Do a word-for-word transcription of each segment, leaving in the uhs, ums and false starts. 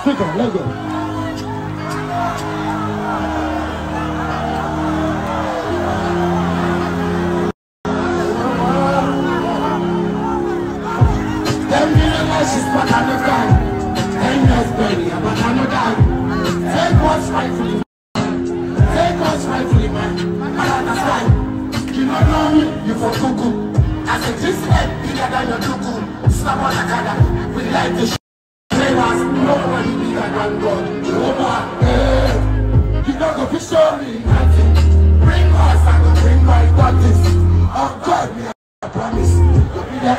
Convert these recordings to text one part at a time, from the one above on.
Take on, let go. Ten million lashes, but I no die. Ten years baby, but I no die. Take what's rightfully mine. Take what's rightfully mine. And I understand. You don't know me, you for cuckoo. As a Christian, bigger than your cuckoo. Snap on the color. We like the sh**. Nobody bigger than God. Nobody. Hey. You don't go to show me nothing. Bring us and go bring my daughters. Oh God, me I promise. Go be there.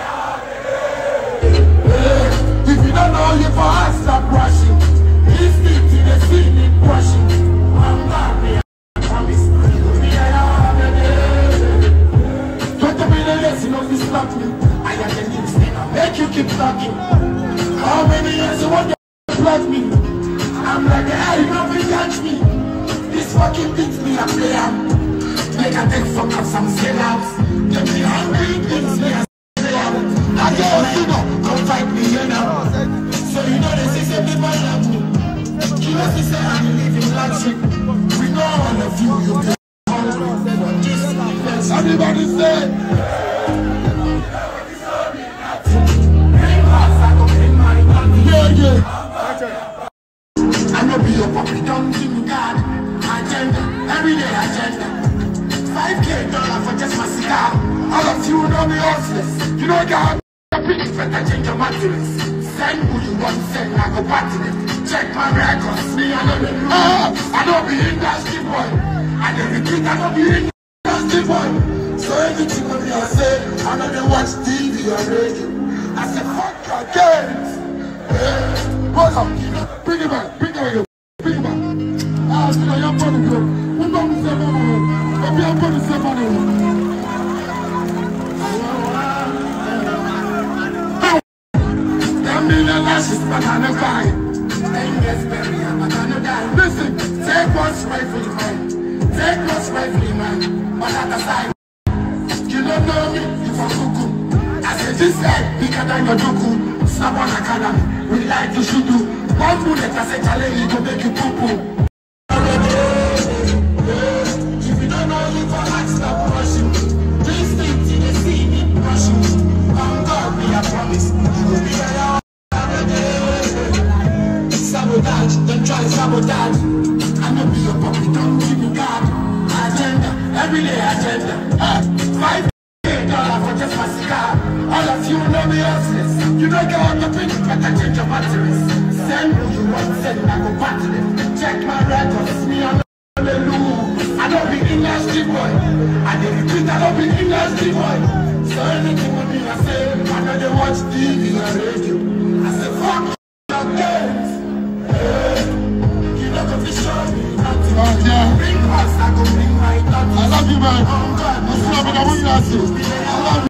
Hey. If you don't know you for us, stop rushing. Listen to the scene brushing. I'm God, me I promise. Go be there. Twenty million years, you know you stop me. I am the new thing. Make you keep talking. How many years you want to plug me? I'm like the hell, you don't catch me. This fucking beats me, I play out. Make a take fuck up some sellouts. Get me hungry, beats me, I play out. I get Osino, come fight me, you know. So you know they say some people love me. You know they say I believe in luxury. We know all of you, you get hungry. Just everybody say. Yeah, yeah. I know be your puppy, don't give me God. Agenda, everyday agenda. five K dollar for just my cigar. All of you know me hustlers. You know God, I feel better change your mattress. Send who you want, send, I go party them. Check my records, me I know the new. Uh, I don't be industry boy. I don't repeat, I don't be industry boy. So everything when I say, I know they watch T V or radio. I say fuck your games. Hold up, bring it back, bring it back, bring it back. Ah, c'est la y'a pas de go. On va vous faire mal. Et puis on peut nous faire mal. Ten million lashes, but I no die. Ten years baby, but I no die. Listen, take what's rightfully mine. Take what's rightfully mine. But at the side, you don't know me, you for cuckoo. I said this head bigger than your duku. Snap on the academy, we like to shoot you. One bullet, I say challenge to make you poo-poo. If you don't know you for heart, stop rushing. Please think till they see me rushing. I'm God, me I promise. You will be around. Sabotage, don't try sabotage. I know be your puppy, don't give me God. Agenda, everyday agenda. Uh, five dollar for just my cigar. All of you know me hustlers. You know God, the thing better change your batteries. Send who you want, send, I go back to them. Check my records, me I know the loo. I don't be industry boy. I don't repeat, I don't be industry boy. So anything with me I say, I know they watch T V or radio. I say fuck your games. Hey, you know go to show me nothing. Oh, yeah. Bring us, I go bring my thoughts. I love you man. Oh God, I love you. I love you.